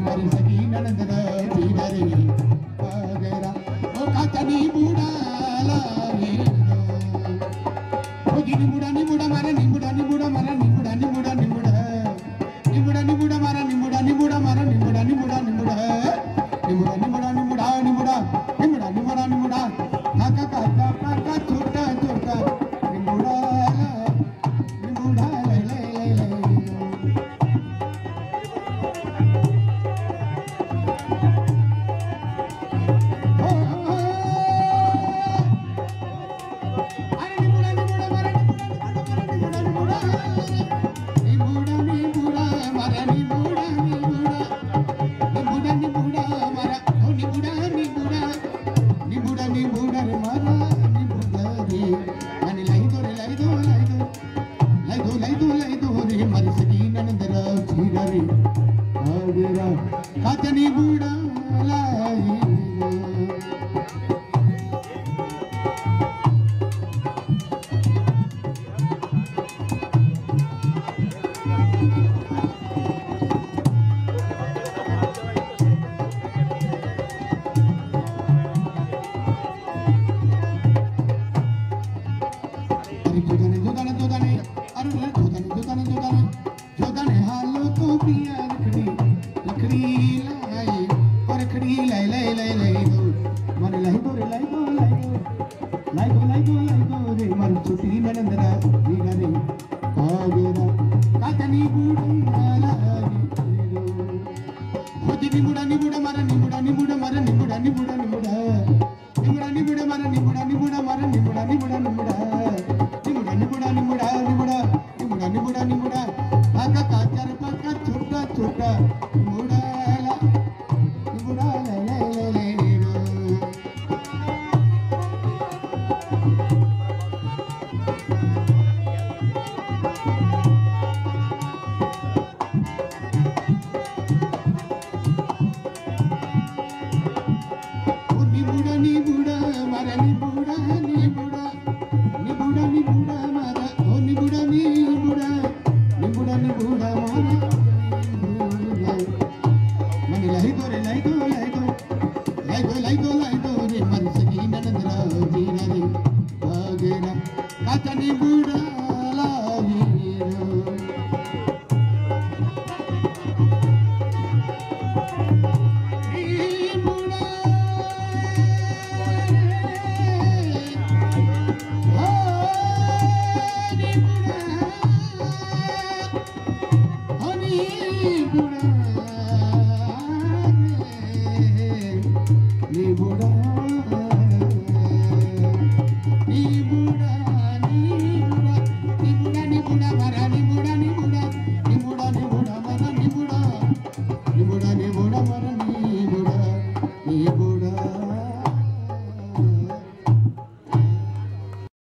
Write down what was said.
मरी सगी ननंद जीवरे आगरा ओ काचनी बूढ़ा लागे ओ गिनी मुड़ा मारा निमुड़ा मारा निमुड़ा मारा निमुड़ा मारा निमुड़ा काका काका काका छोटा छोटा निमुड़ा ले ले ले काचनी बूढ़ा लाई जोदाने हालो तो पिया लकड़ी लाई और लकड़ी लाई दो मन लाई दो रे मन छुट्टी ननंदरा वीरा रे आगेरा काचनी बूढ़ा लागे खुद निमुड़ा मारा निमुड़ा मारा निमुड़ा मारा निमुड़ा